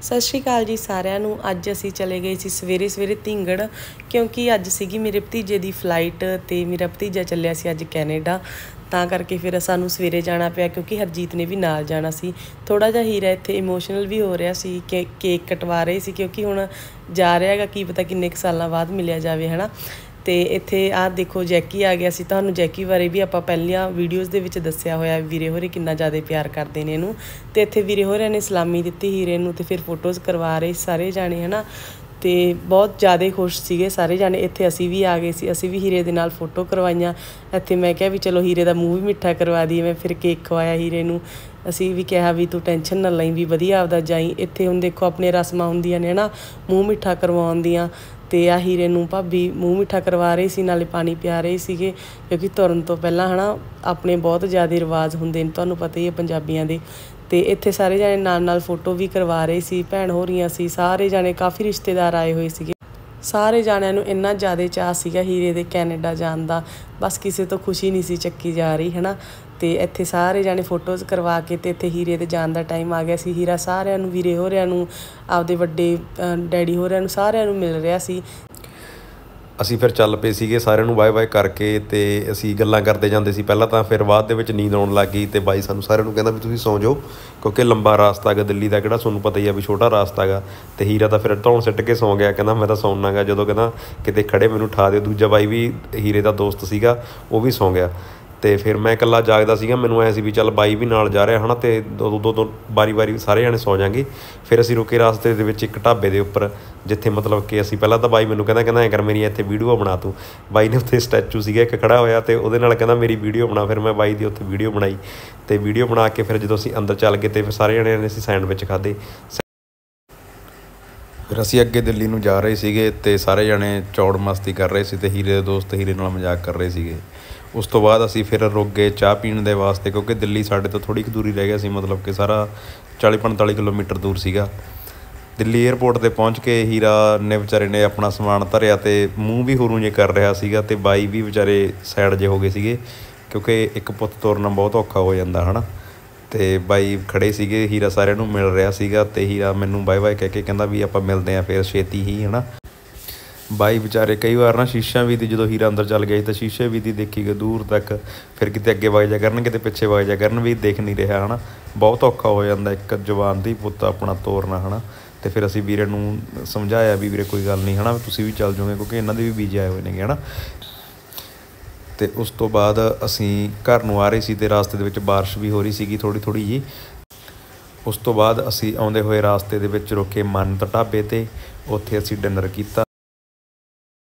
सत श्री अकाल जी सारिਆਂ ਨੂੰ। ਅੱਜ ਅਸੀਂ ਚਲੇ ਗਏ ਸੀ ਸਵੇਰੇ ਧਿੰਗੜ, ਕਿਉਂਕਿ ਅੱਜ ਸੀਗੀ ਮੇਰੇ ਭਤੀਜੇ ਦੀ ਫਲਾਈਟ ਤੇ ਮੇਰਾ ਭਤੀਜਾ ਚੱਲਿਆ ਸੀ ਅੱਜ ਕੈਨੇਡਾ। ਤਾਂ ਕਰਕੇ ਫਿਰ ਸਾਨੂੰ ਸਵੇਰੇ ਜਾਣਾ ਪਿਆ, ਕਿਉਂਕਿ ਹਰਜੀਤ ਨੇ ਵੀ ਨਾਲ ਜਾਣਾ ਸੀ। ਥੋੜਾ ਜਿਹਾ ਹੀਰਾ ਇੱਥੇ ਇਮੋਸ਼ਨਲ ਵੀ ਹੋ ਰਿਹਾ ਸੀ ਕਿ ਕੇਕ ਕਟਵਾ ਰਹੇ ਸੀ, ਕਿਉਂਕਿ ਹੁਣ ਜਾ ਰਿਹਾ ਹੈਗਾ, ਕੀ ਪਤਾ ਕਿੰਨੇ ਕੁ ਸਾਲਾਂ ਬਾਅਦ ਮਿਲਿਆ ਜਾਵੇ, ਹੈ ਨਾ। ਤੇ ਇੱਥੇ ਆਹ ਦੇਖੋ ਜੈਕੀ ਆ ਗਿਆ ਸੀ। ਤੁਹਾਨੂੰ ਜੈਕੀ ਬਾਰੇ ਵੀ ਆਪਾਂ ਪਹਿਲੀਆਂ ਵੀਡੀਓਜ਼ ਦੇ ਵਿੱਚ ਦੱਸਿਆ ਹੋਇਆ, ਵੀਰੇ ਹੋਰੇ ਕਿੰਨਾ ਜ਼ਿਆਦਾ ਪਿਆਰ ਕਰਦੇ ਨੇ ਇਹਨੂੰ। ਤੇ ਇੱਥੇ ਵੀਰੇ ਹੋਰਾਂ ਨੇ ਸਲਾਮੀ ਦਿੱਤੀ ਹੀਰੇ ਨੂੰ ਤੇ ਫਿਰ ਫੋਟੋਜ਼ ਕਰਵਾ ਰਹੇ ਸਾਰੇ ਜਾਣੇ, ਹੈ ਨਾ। ਤੇ ਬਹੁਤ ਜ਼ਿਆਦਾ ਖੁਸ਼ ਸੀਗੇ ਸਾਰੇ ਜਾਣੇ। ਇੱਥੇ ਅਸੀਂ ਵੀ ਆ ਗਏ ਸੀ, ਅਸੀਂ ਵੀ ਹੀਰੇ ਦੇ ਨਾਲ ਫੋਟੋ ਕਰਵਾਈਆਂ। ਇੱਥੇ ਮੈਂ ਕਿਹਾ ਵੀ ਚਲੋ ਹੀਰੇ ਦਾ ਮੂੰਹ ਵੀ ਮਿੱਠਾ ਕਰਵਾ ਦਈਏ। ਮੈਂ ਫਿਰ ਕੇਕ ਖਵਾਇਆ ਹੀਰੇ ਨੂੰ। ਅਸੀਂ ਵੀ ਕਿਹਾ ਵੀ ਤੂੰ ਟੈਨਸ਼ਨ ਨਾ ਲਈ, ਵੀ ਵਧੀਆ ਆਪਦਾ ਜਾਈ। ਇੱਥੇ ਹੁਣ ਦੇਖੋ ਆਪਣੇ ਰਸਮਾਂ ਹੁੰਦੀਆਂ ਨੇ ਨਾ ਮੂੰਹ ਮਿੱਠਾ ਕਰਵਾਉਣ ਦੀਆਂ, ਤੇ ਆ ਹੀਰੇ ਨੂੰ ਭਾਬੀ ਮੂੰਹ ਮਿੱਠਾ ਕਰਵਾ ਰਹੇ ਸੀ, ਨਾਲੇ ਪਾਣੀ ਪਿਆ ਰਹੇ ਸੀਗੇ, ਕਿਉਂਕਿ ਤੁਰਨ ਤੋਂ ਪਹਿਲਾਂ ਹੈ ਨਾ ਆਪਣੇ ਬਹੁਤ ਜ਼ਿਆਦਾ ਰਿਵਾਜ਼ ਹੁੰਦੇ ਨੇ, ਤੁਹਾਨੂੰ ਪਤਾ ਹੀ ਹੈ ਪੰਜਾਬੀਆਂ ਦੇ। ਤੇ ਇੱਥੇ ਸਾਰੇ ਜਾਣੇ ਨਾਲ ਫੋਟੋ ਵੀ ਕਰਵਾ ਰਹੇ ਸੀ, ਭੈਣ ਹੋ ਰਹੀਆਂ ਸੀ, ਸਾਰੇ ਜਾਣੇ ਕਾਫੀ ਰਿਸ਼ਤੇਦਾਰ ਆਏ ਹੋਏ ਸੀਗੇ। ਸਾਰੇ ਜਾਣਿਆਂ ਨੂੰ ਇੰਨਾ ਜ਼ਿਆਦਾ ਚਾਅ ਸੀਗਾ ਹੀਰੇ ਦੇ ਕੈਨੇਡਾ ਜਾਣ ਦਾ, ਬਸ ਕਿਸੇ ਤੋਂ ਖੁਸ਼ੀ ਨਹੀਂ ਸੀ ਚੱਕੀ ਜਾ ਰਹੀ, ਹੈ ਨਾ। ਤੇ ਇੱਥੇ ਸਾਰੇ ਜਾਣੇ ਫੋਟੋਜ਼ ਕਰਵਾ ਕੇ ਤੇ ਇੱਥੇ ਹੀਰੇ ਦੇ ਜਾਣ ਦਾ ਟਾਈਮ ਆ ਗਿਆ ਸੀ। ਹੀਰਾ ਸਾਰਿਆਂ ਨੂੰ, ਵੀਰੇ ਹੋਰਿਆਂ ਨੂੰ, ਆਪਦੇ ਵੱਡੇ ਡੈਡੀ ਹੋਰਿਆਂ ਨੂੰ, ਸਾਰਿਆਂ ਨੂੰ ਮਿਲ ਰਿਹਾ ਸੀ। ਅਸੀਂ ਫਿਰ ਚੱਲ ਪਏ ਸੀਗੇ, ਸਾਰਿਆਂ ਨੂੰ ਬਾਏ ਬਾਏ ਕਰਕੇ ਤੇ ਅਸੀਂ ਗੱਲਾਂ ਕਰਦੇ ਜਾਂਦੇ ਸੀ ਪਹਿਲਾਂ ਤਾਂ। ਫਿਰ ਬਾਅਦ ਦੇ ਵਿੱਚ ਨੀਂਦ ਆਉਣ ਲੱਗ ਗਈ ਤੇ ਬਾਈ ਸਾਨੂੰ ਸਾਰਿਆਂ ਨੂੰ ਕਹਿੰਦਾ ਵੀ ਤੁਸੀਂ ਸੌਂ ਜਾਓ, ਕਿਉਂਕਿ ਲੰਬਾ ਰਾਸਤਾ ਹੈਗਾ ਦਿੱਲੀ ਦਾ, ਕਿਹੜਾ ਤੁਹਾਨੂੰ ਪਤਾ ਹੀ ਆ ਵੀ ਛੋਟਾ ਰਾਸਤਾ ਹੈਗਾ। ਤੇ ਹੀਰਾ ਤਾਂ ਫਿਰ ਧੌਣ ਸਿੱਟ ਕੇ ਸੌਂ ਗਿਆ, ਕਹਿੰਦਾ ਮੈਂ ਤਾਂ ਸੌਣਾ ਗਾ। ਜਦੋਂ ਕਹਿੰਦਾ ਕਿਤੇ ਖੜੇ ਮੈਨੂੰ ਉਠਾ ਦਿਓ। ਦੂਜਾ ਬਾਈ ਵੀ ਹੀਰੇ ਦਾ ਦੋਸਤ ਸੀਗਾ, ਉਹ ਵੀ ਸੌਂ ਗਿਆ। ਤੇ ਫਿਰ ਮੈਂ ਇਕੱਲਾ ਜਾਗਦਾ ਸੀਗਾ। ਮੈਨੂੰ ਐਂ ਸੀ ਵੀ ਚੱਲ ਬਾਈ ਵੀ ਨਾਲ ਜਾ ਰਿਹਾ ਹੈ ਨਾ, ਤੇ ਦੋ ਵਾਰੀ ਸਾਰੇ ਜਾਣੇ ਸੌ ਜਾਵਾਂਗੇ। ਫਿਰ ਅਸੀਂ ਰੁਕੇ ਰਾਸਤੇ ਦੇ ਵਿੱਚ ਇੱਕ ਢਾਬੇ ਦੇ ਉੱਪਰ, ਜਿੱਥੇ ਮਤਲਬ ਕਿ ਅਸੀਂ ਪਹਿਲਾਂ ਤਾਂ ਬਾਈ ਮੈਨੂੰ ਕਹਿੰਦਾ ਐਂ ਕਰ ਮੇਰੀ ਇੱਥੇ ਵੀਡੀਓ ਬਣਾ ਤੂੰ। ਬਾਈ ਨੇ ਉੱਥੇ ਸਟੈਚੂ ਸੀਗਾ ਇੱਕ ਖੜ੍ਹਾ ਹੋਇਆ, ਤੇ ਉਹਦੇ ਨਾਲ ਕਹਿੰਦਾ ਮੇਰੀ ਵੀਡੀਓ ਬਣਾ। ਫਿਰ ਮੈਂ ਬਾਈ ਦੀ ਉੱਥੇ ਵੀਡੀਓ ਬਣਾਈ, ਤੇ ਵੀਡੀਓ ਬਣਾ ਕੇ ਫਿਰ ਜਦੋਂ ਅਸੀਂ ਅੰਦਰ ਚੱਲ ਗਏ ਤੇ ਫਿਰ ਸਾਰੇ ਜਣਿਆਂ ਨੇ ਅਸੀਂ ਸੈਂਡਵਿਚ ਖਾਧੇ। ਫਿਰ ਅਸੀਂ ਅੱਗੇ ਦਿੱਲੀ ਨੂੰ ਜਾ ਰਹੇ ਸੀਗੇ ਤੇ ਸਾਰੇ ਜਣੇ ਚੌੜ ਮਸਤੀ ਕਰ ਰਹੇ ਸੀ, ਤੇ ਹੀਰੇ ਦੇ ਦੋਸਤ ਹੀਰੇ ਨਾਲ ਮਜ਼ਾਕ ਕਰ ਰਹੇ ਸੀਗੇ। ਉਸ ਤੋਂ ਬਾਅਦ ਅਸੀਂ ਫਿਰ ਰੁਕ ਗਏ ਚਾਹ ਪੀਣ ਦੇ ਵਾਸਤੇ, ਕਿਉਂਕਿ ਦਿੱਲੀ ਸਾਡੇ ਤੋਂ ਥੋੜ੍ਹੀ ਕੁ ਦੂਰੀ ਰਹਿ ਗਿਆ ਸੀ, ਮਤਲਬ ਕਿ ਸਾਰਾ 40-45 ਕਿਲੋਮੀਟਰ ਦੂਰ ਸੀਗਾ। ਦਿੱਲੀ ਏਅਰਪੋਰਟ 'ਤੇ ਪਹੁੰਚ ਕੇ ਹੀਰਾ ਨੇ ਵਿਚਾਰੇ ਨੇ ਆਪਣਾ ਸਮਾਨ ਧਰਿਆ, ਤੇ ਮੂੰਹ ਵੀ ਹੁਰੂ ਜਿਹੇ ਕਰ ਰਿਹਾ ਸੀਗਾ, ਤੇ ਬਾਈ ਵੀ ਵਿਚਾਰੇ ਸਾਈਡ ਜਿਹੇ ਹੋ ਗਏ ਸੀਗੇ, ਕਿਉਂਕਿ ਇੱਕ ਪੁੱਤ ਤੋਰਨਾ ਬਹੁਤ ਔਖਾ ਹੋ ਜਾਂਦਾ ਹੈ ਨਾ। ਤੇ ਬਾਈ ਖੜ੍ਹੇ ਸੀਗੇ, ਹੀਰਾ ਸਾਰਿਆਂ ਨੂੰ ਮਿਲ ਰਿਹਾ ਸੀਗਾ, ਤੇ ਹੀਰਾ ਮੈਨੂੰ ਬਾਏ ਬਾਏ ਕਹਿ ਕੇ ਕਹਿੰਦਾ ਵੀ ਆਪਾਂ ਮਿਲਦੇ ਹਾਂ ਫਿਰ ਛੇਤੀ ਹੀ, ਹੈ ਨਾ। ਬਾਈ ਵਿਚਾਰੇ ਕਈ ਵਾਰ ਨਾ ਸ਼ੀਸ਼ਾ ਵੀ ਦੀ, ਜਦੋਂ ਹੀਰਾ ਅੰਦਰ ਚੱਲ ਗਿਆ ਸੀ ਤਾਂ ਸ਼ੀਸ਼ੇ ਵੀ ਦੀ ਦੇਖੀ ਗਏ ਦੂਰ ਤੱਕ। ਫਿਰ ਕਿਤੇ ਅੱਗੇ ਵਗ ਜਾ ਕਰਨ, ਕਿਤੇ ਪਿੱਛੇ ਵਗ ਜਾ ਕਰਨ, ਵੀ ਦੇਖ ਨਹੀਂ ਰਿਹਾ, ਹੈ ਨਾ। ਬਹੁਤ ਔਖਾ ਹੋ ਜਾਂਦਾ ਇੱਕ ਜਵਾਨ ਦੀ ਪੁੱਤ ਆਪਣਾ ਤੋਰਨਾ, ਹੈ ਨਾ। ਤੇ ਫਿਰ ਅਸੀਂ ਵੀਰੇ ਨੂੰ ਸਮਝਾਇਆ ਵੀ ਵੀਰੇ ਕੋਈ ਗੱਲ ਨਹੀਂ, ਹੈ ਨਾ, ਤੁਸੀਂ ਵੀ ਚੱਲ ਜਾਓਗੇ, ਕਿਉਂਕਿ ਇਹਨਾਂ ਦੇ ਵੀ ਵੀਜ਼ੇ ਆਏ ਹੋਏ ਨੇਗੇ, ਹੈ ਨਾ। ਤੇ ਉਸ ਤੋਂ ਬਾਅਦ ਅਸੀਂ ਘਰ ਨੂੰ ਆ ਰਹੇ ਸੀ, ਤੇ ਰਾਸਤੇ ਦੇ ਵਿੱਚ ਬਾਰਿਸ਼ ਵੀ ਹੋ ਰਹੀ ਸੀਗੀ ਥੋੜ੍ਹੀ ਜਿਹੀ। ਉਸ ਤੋਂ ਬਾਅਦ ਅਸੀਂ ਆਉਂਦੇ ਹੋਏ ਰਾਸਤੇ ਦੇ ਵਿੱਚ ਰੁਕੇ ਮੰਨਤ ਢਾਬੇ 'ਤੇ, ਉੱਥੇ ਅਸੀਂ ਡਿਨਰ ਕੀਤਾ।